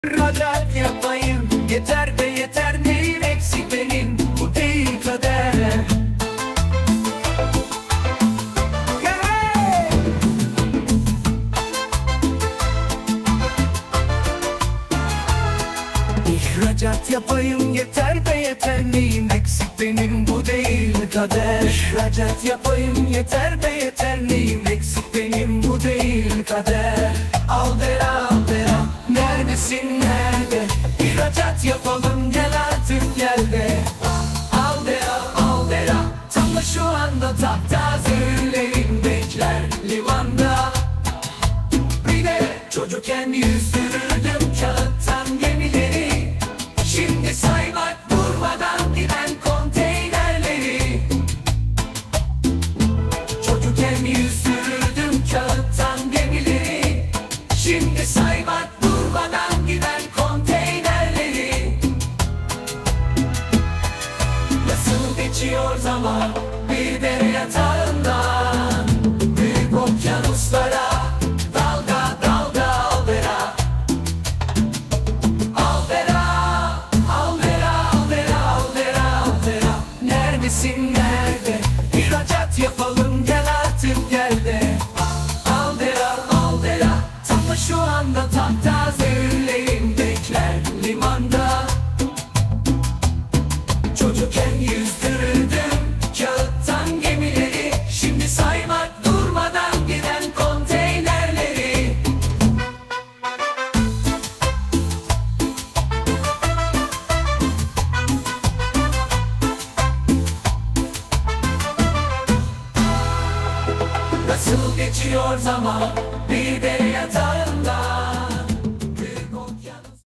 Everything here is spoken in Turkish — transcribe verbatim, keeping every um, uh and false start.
İhracat yapayım, yeter be yeter, neyim eksik benim, bu değil kader. Hey! İhracat yapayım, yeter be yeter, neyim eksik benim, bu değil kader. İhracat yapayım, yeter be yeter, neyim eksik benim, bu değil kader. Al bera al bera, neredesin nerede? İhracat yapalım, gel artık gel de. Al bera al bera, tam da şu anda taptaze'lerim bekler limanda. Bir de çocukken yüzdürürdüm kağıttan gemileri. Şimdi saymak durmadan giden konteynerleri. Çocukken yüzdürürdüm kağıttan gemileri. Şimdi saymak durmadan giden konteynerleri. Nasıl geçiyor zaman bir dere yatağından, büyük okyanuslara dalga dalga al bera. Al bera, al bera, al bera, al bera, al bera. Neredesin nerede? İhracat yapalım, gel artık gel de. Al bera, al bera, tam da şu anda taptaze'lerim bekler limanda. Çocukken yüzdürürdüm kağıttan gemileri. Şimdi saymak durmadan giden konteynerleri. Nasıl geçiyor zaman